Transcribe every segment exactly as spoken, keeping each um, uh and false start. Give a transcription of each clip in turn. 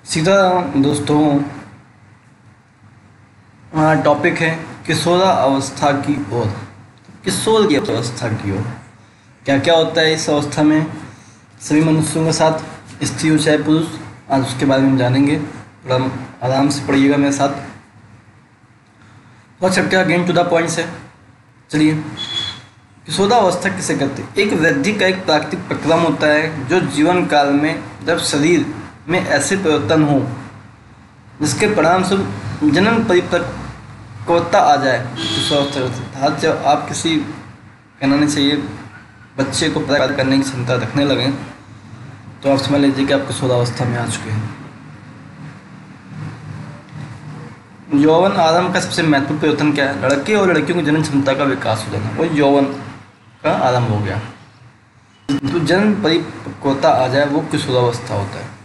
सीधा दोस्तों, हमारा टॉपिक है किशोरावस्था की ओर। किशोर की अवस्था की ओर क्या क्या होता है इस अवस्था में सभी मनुष्यों के साथ, स्त्री हो चाहे पुरुष, आज उसके बारे में हम जानेंगे। थोड़ा आराम से पढ़िएगा मेरे साथ। थोड़ा चक्का गेम टू द पॉइंट है। चलिए, किशोरावस्था किसे कहते हैं? एक वृद्धि का एक प्राकृतिक प्रक्रम होता है जो जीवन काल में जब शरीर में ऐसे परिवर्तन हो जिसके परिणाम स्वरूप जनन परिपक्वता आ जाए। किशोरावस्था जब आप किसी, कहना नहीं चाहिए, बच्चे को पैदा करने की क्षमता रखने लगें तो आप समझ लीजिए कि आप किशोरावस्था में आ चुके हैं। यौवन आरंभ का सबसे महत्वपूर्ण परिवर्तन क्या है? लड़के और लड़कियों की जनन क्षमता का विकास हो जाना, वो यौवन का आरंभ हो गया। तो जन्म परिपक्वता आ जाए वो किशोरावस्था होता है।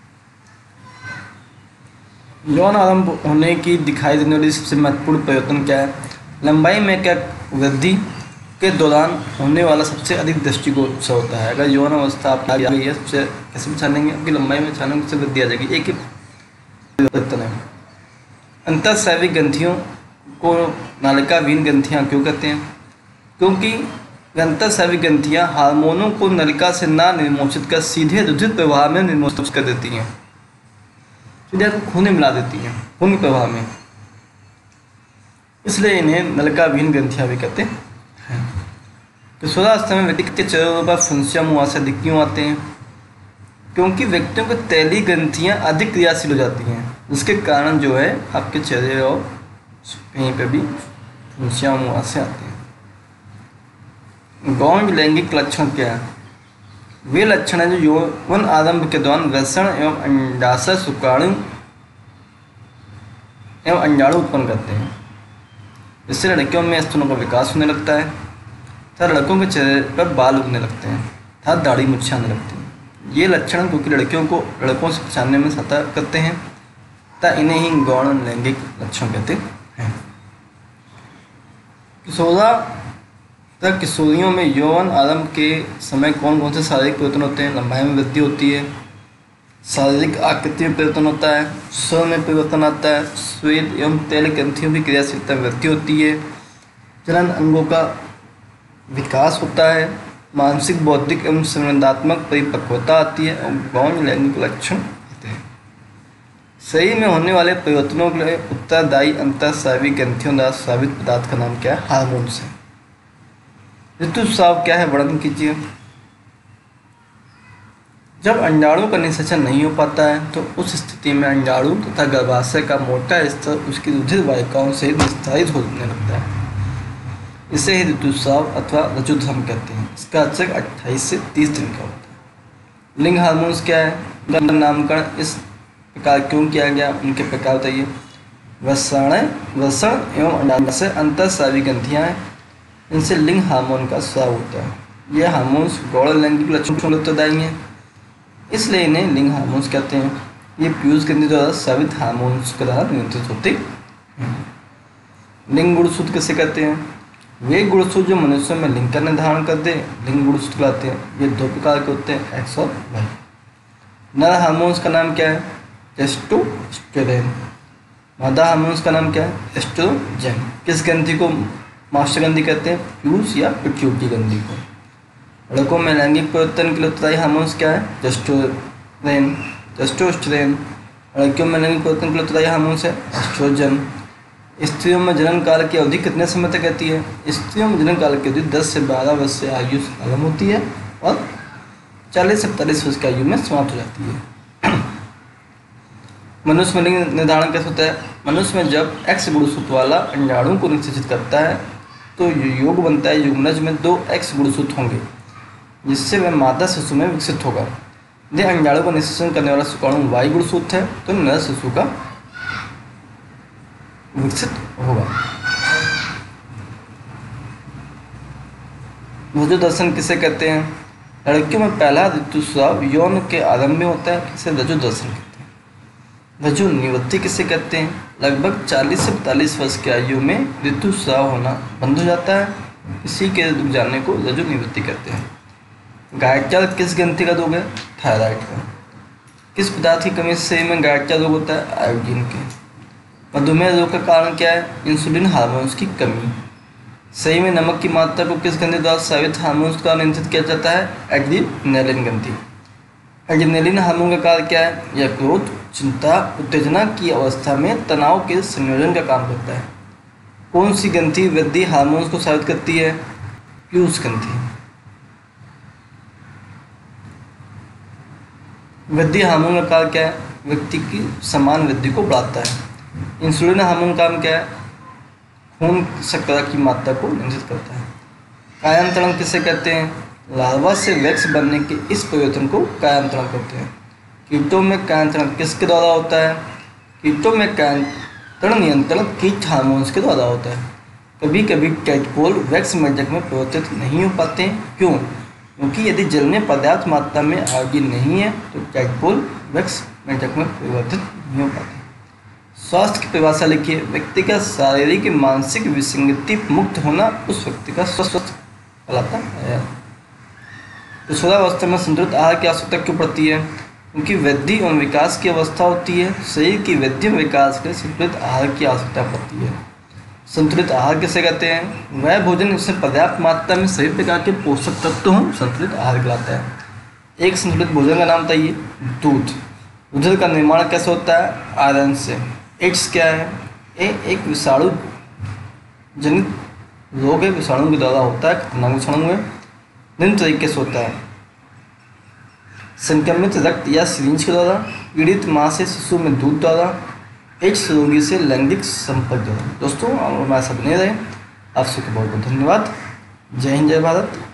यौन आरंभ होने की दिखाई देने वाली सबसे महत्वपूर्ण परिवर्तन क्या है? लंबाई में क्या वृद्धि के दौरान होने वाला सबसे अधिक दृष्टिगोचर से होता है। अगर यौन अवस्था आप आ गई है, सबसे कैसे पहचानेंगे? आपकी लंबाई में अचानक से वृद्धि आ जाएगी। एक ही परिवर्तन है। अंतःस्रावी ग्रंथियों को नालिकाविहीन ग्रंथियाँ क्यों कहते हैं? क्योंकि अंतःस्रावी ग्रंथियाँ हार्मोनों को नलिका से ना निर्मोचित कर सीधे रुधिर प्रवाह में निर्मोचित कर देती हैं, सीधे को खून में मिला देती हैं, खून प्रवाह में। इसलिए इन्हें नलिकाविहीन ग्रंथियाँ भी कहते हैं। किशोरावस्था में व्यक्ति के चेहरे पर फुंसियाँ मुहासे दिख क्यों आते हैं? क्योंकि व्यक्तियों को तैलीय ग्रंथियाँ अधिक क्रियाशील हो जाती हैं, जिसके कारण जो है आपके चेहरे और कहीं पे भी फुंसियाँ मुहासे आते हैं। गौण लैंगिक लक्षण क्या है? वे लक्षण हैं जो यौवन आरंभ के दौरान वृषण एवं अंडाशय शुक्राणु एवं अंडाणु उत्पन्न करते हैं। इससे लड़कियों में स्तनों का विकास होने लगता है तथा लड़कों के चेहरे पर बाल उगने लगते हैं तथा दाढ़ी मुच्छें आने लगती हैं। ये लक्षण क्योंकि लड़कियों को लड़कों से पहचानने में सहायता करते हैं तथा इन्हें ही गौण लैंगिक लक्षण कहते हैं। किशोरा तथा किशोरियों में यौवन आरंभ के समय कौन कौन से शारीरिक परिवर्तन होते हैं? लंबाई में वृद्धि होती है, शारीरिक आकृति में परिवर्तन होता है, स्वर में परिवर्तन आता है, श्वेत एवं तैल ग्रंथियों की क्रियाशीलता में वृद्धि होती है, जनन अंगों का विकास होता है, मानसिक बौद्धिक एवं संवेदनात्मक परिपक्वता आती है और गौण लैंगिक लक्षण आते हैं। शरीर में होने वाले परिवर्तनों के लिए उत्तरदायी अंतःस्रावी ग्रंथियों द्वारा स्रावित पदार्थ का नाम क्या है? हार्मोन्स है। ऋतुस्राव क्या है? वर्णन कीजिए। जब अंडाणु का निषेचन नहीं हो पाता है तो उस स्थिति में अंडाणु तथा गर्भाशय का मोटा स्तर उसकी रुधिर वाहिकाओं से विस्तारित होने लगता है। इसे ही ऋतुस्राव अथवा रजोधर्म कहते हैं। इसका अक्षर अट्ठाईस से तीस दिन का होता है। लिंग हार्मोन्स क्या है? उनका नामकरण इस प्रकार क्यों किया गया? उनके प्रकार बताइए। वृषण वृषण एवं अंडाशय अंतःस्रावी ग्रंथियाँ हैं, इनसे लिंग हार्मोन का स्राव होता है। यह हार्मोन्स गौण लैंगिक लक्षणों उत्तरदायी हैं, इसलिए इन्हें लिंग हार्मोन्स कहते हैं। ये पीयूष ग्रंथि द्वारा स्रावित हार्मोन्स के द्वारा नियंत्रित होते हैं। लिंग गुणसूत्र किसे कहते हैं? वे गुणसूत्र जो मनुष्यों में लिंग का निर्धारण कर दे लिंग गुणसूत्र कहलाते हैं। ये दो प्रकार के होते हैं, एक्स और वाई। नर हार्मोन्स का नाम क्या है? टेस्टोस्टेरोन। मादा हार्मोन्स का नाम क्या है? एस्ट्रोजन। किस ग्रंथि को मास्टर ग्रंथि कहते हैं? पीयूष या पिट्यूटरी ग्रंथि को। लड़कों में लैंगिक परिवर्तन के लिए उत्तरदायी हार्मोन्स क्या है? Testosterone testosterone. लड़कियों में लैंगिक परिवर्तन के लिए उत्तरदायी हार्मोन्स है एस्ट्रोजन। स्त्रियों में जनन काल की अवधि कितने समय तक रहती है? स्त्रियों में जनन काल की अवधि दस से बारह वर्ष से आयु आरंभ होती है और चालीस से पैंतालीस वर्ष की आयु में समाप्त हो जाती है। मनुष्य में लिंग निर्धारण कैसे होता है? मनुष्य में जब एक्स गुणसूत्र वाला अंडाणु को निषेचित करता है तो योग बनता है। युग्मनज में दो एक्स गुणसूत्र होंगे जिससे वह मादा शिशु में विकसित होगा। यदि अंडाणु का निषेचन करने वाला शुक्राणु वाई गुणसूत्र है तो नर शिशु का विकसित होगा। रजो दर्शन किसे कहते हैं? लड़कियों में पहला ऋतुस्राव यौन के आरंभ में होता है, इसे रजो दर्शन कहते हैं। रजो निवृत्ति किसे कहते हैं? लगभग चालीस से पैंतालीस वर्ष की आयु में ऋतुस्राव होना बंद हो जाता है, इसी के रुक जाने को रजो निवृत्ति कहते हैं। गायत्याल किस ग्रंथि का रोग है? थायराइड का। किस पदार्थ की कमी से शरीर में गैरिया रोग होता है? आयोडीन के। मधुमेह रोग का कारण क्या है? इंसुलिन हार्मोन्स की कमी। शरीर में नमक की मात्रा को किस ग्रंथि द्वारा स्रावित हार्मोन्स द्वारा नियंत्रित किया जाता है? एड्रेनलिन ग्रंथि। एड्रेनलिन हार्मोन का कार्य क्या है? यह क्रोध, चिंता, उत्तेजना की अवस्था में तनाव के संयोजन का काम करता है। कौन सी ग्रंथि वृद्धि हार्मोन्स को स्रावित करती है? पीयूष ग्रंथि। वृद्धि हार्मोन का कार्य क्या है? व्यक्ति की समान वृद्धि को बढ़ाता है। इंसुलिन हार्मोन का काम क्या है? खून शर्करा की मात्रा को नियंत्रित करता है। कायांतरण किसे कहते हैं? लार्वा से वैक्स बनने के इस परिवर्तन को कायांतरण कहते हैं। कीटों में कायांतरण किसके द्वारा होता है? कीटों में कायांतरण नियंत्रण कीट हार्मोन्स के द्वारा होता है। कभी कभी टैडपोल वैक्स मेढक में परिवर्तित नहीं हो पाते हैं। क्यों? क्योंकि यदि जल में पर्याप्त मात्रा में आयोडीन नहीं है तो टैडपोल वैक्स मेढक में परिवर्तित नहीं हो पाते। स्वास्थ्य की परिभाषा लिखिए। व्यक्ति का शारीरिक मानसिक विसंगति मुक्त होना उस व्यक्ति का स्वस्थ कहलाता है। किशोरावस्था में संतुलित आहार की आवश्यकता क्यों पड़ती है? क्योंकि वृद्धि एवं विकास की अवस्था होती है। शरीर की वृद्धि एवं विकास के लिए संतुलित आहार की आवश्यकता पड़ती है। संतुलित आहार किसे कहते हैं? वह भोजन जिसमें पर्याप्त मात्रा में सभी प्रकार के पोषक तत्व हों संतुलित आहार कहलाता है। एक संतुलित भोजन का नाम बताइए। दूध। दूध का निर्माण कैसे होता है? आयरन से। एड्स क्या है? ए एक विषाणु जनित रोग है, विषाणु के द्वारा होता है, खतरनाक विषाणु है। निम्न तरीके से होता है: संक्रमित रक्त या सिरिंज के द्वारा, पीड़ित माँ से शिशु में दूध द्वारा, एड्स रोगी से लैंगिक संपर्क द्वारा। दोस्तों हमारे साथ बने रहे। आप सबको बहुत बहुत धन्यवाद। जय हिंद, जय भारत।